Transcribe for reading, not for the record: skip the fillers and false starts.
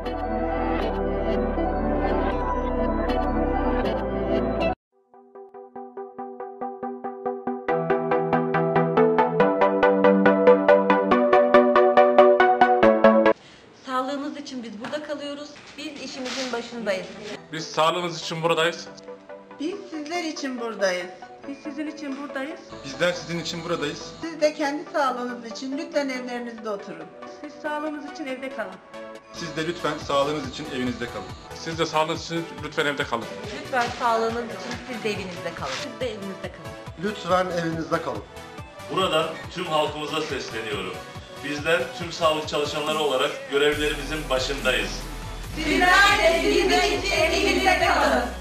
Sağlığınız için biz burada kalıyoruz. Biz işimizin başındayız. Biz sağlığınız için buradayız. Biz sizler için buradayız. Biz sizin için buradayız. Bizler sizin için buradayız. Siz de kendi sağlığınız için lütfen evlerinizde oturun. Siz sağlığınız için evde kalın. Siz de lütfen sağlığınız için evinizde kalın. Siz de sağlığınız için lütfen evde kalın. Lütfen sağlığınız için siz de evinizde kalın. Siz de evinizde kalın. Lütfen evinizde kalın. Buradan tüm halkımıza sesleniyorum. Bizler tüm sağlık çalışanları olarak görevlerimizin başındayız. Sizler de evinizde kalın.